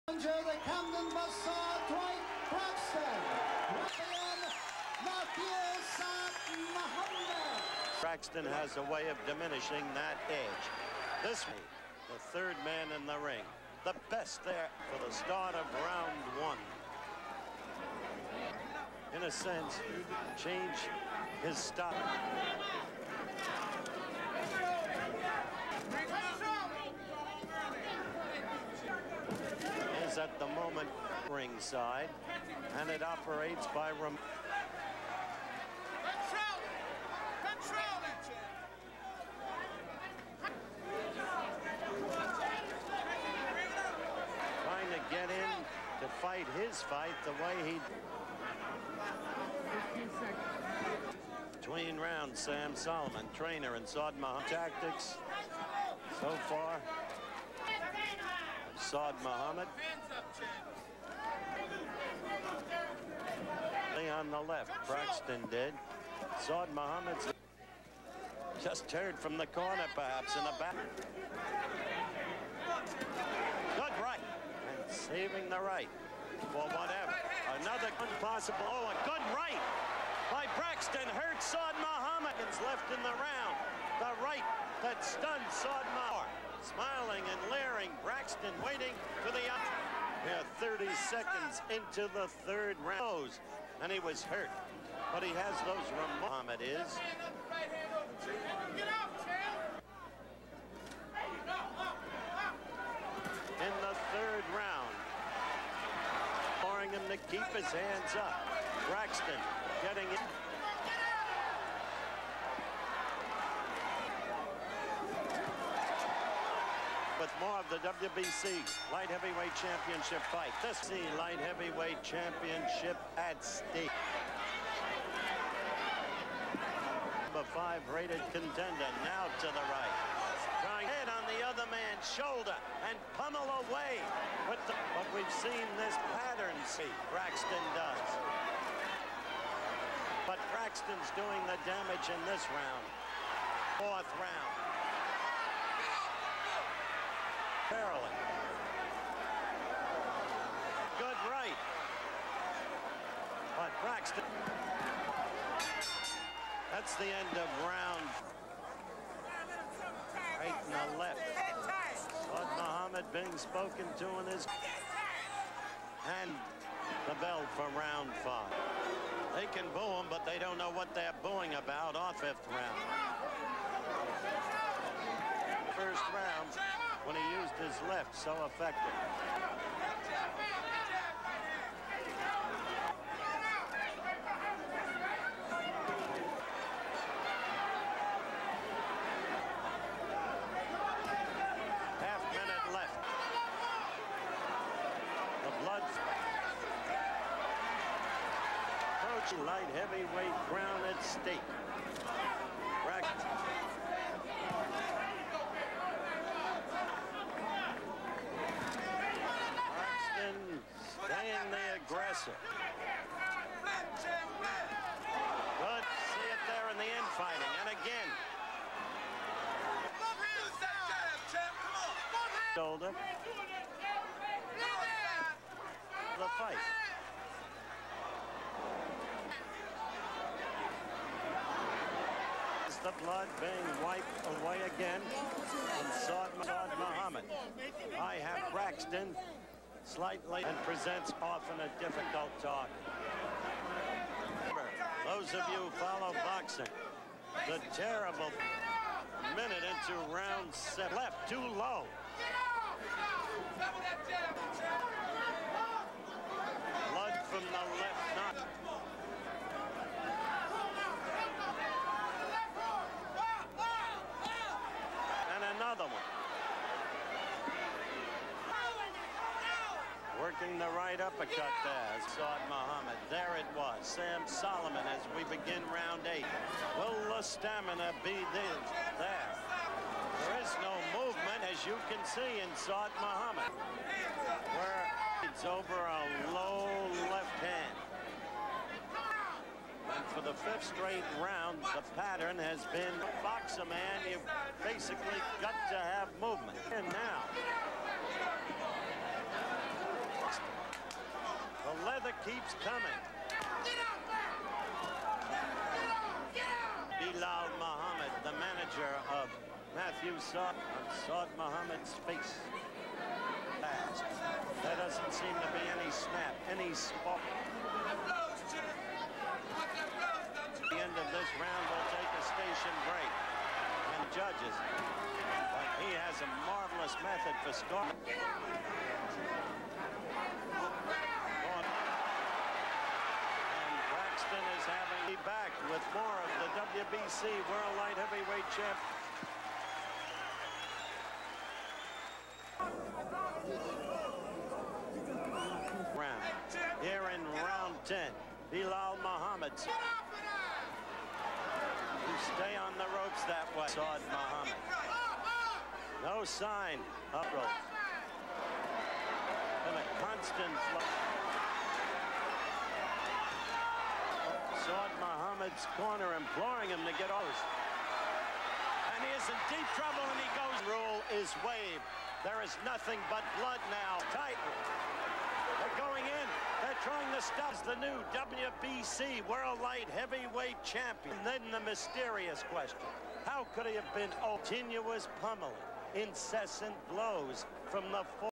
The Camden Bazaar, Dwight Braxton. Braxton has a way of diminishing that edge. This way, the third man in the ring. The best there for the start of round one. In a sense, change his style. Is at the moment ringside, and it operates by trying to get in to fight his fight the way he. Between rounds, Sam Solomon, trainer, and Saad Muhammad. Tactics so far. Saad Muhammad. On the left, Braxton did. Saad Muhammad's just heard from the corner, perhaps, in the back. Good right, and saving the right for whatever. Another impossible, oh, a good right by Braxton hurt Saad Muhammad. Left in the round, the right that stunned Saad Muhammad. Smiling and leering, Braxton waiting for the up. Here, 30 seconds into the third round. And he was hurt, but he has those. Muhammad is. In the third round, imploring him to keep his hands up. Braxton getting it. With more of the WBC Light Heavyweight Championship fight. This is the Light Heavyweight Championship at stake. Number 5 rated contender now to the right. Trying head on the other man's shoulder and pummel away. But we've seen this pattern. See, Braxton does. But Braxton's doing the damage in this round. Fourth round. Barely. Good right. But Braxton. That's the end of round. Right and the left. Saad Muhammad being spoken to in his. And the bell for round 5. They can boo him, but they don't know what they're booing about on 5th round. First round. When he used his left so effective. Half minute left. The blood. Approaching light heavyweight crown at stake. Staying the aggressor. Good. See it there in the infighting. And again. Shoulder. The fight. Is the blood being wiped away again from Saad Muhammad. I have Braxton slightly and presents often a difficult target. Those of you who follow boxing, the terrible minute into round 7. Left too low. Blood from the left knot. And another one. Working the right uppercut there, Saad Muhammad. There it was, Sam Solomon as we begin round 8. Will the stamina be there? There is no movement, as you can see in Saad Muhammad, where it's over a low left hand. And for the 5th straight round, the pattern has been box a man, you've basically got to have movement. And now, keeps coming. Bilal Muhammad, the manager of Matthew Saad, on Saad Muhammad's face. Fast. There doesn't seem to be any snap, any spark. At the end of this round, we'll take a station break. And judges, but he has a marvelous method for scoring. And Braxton is having me back with more of the WBC World Light Heavyweight Champ. Round. Here in round 10, Bilal Muhammad. You stay on the ropes that way. Saad Muhammad. No sign of ropes. And a constant flow. Saad Muhammad's corner imploring him to get over. And he is in deep trouble and he goes. Rule is waived. There is nothing but blood now. Titan. They're going in. They're trying to stop the new WBC World Light Heavyweight Champion. And then the mysterious question. How could he have been continuous pummeling, incessant blows from the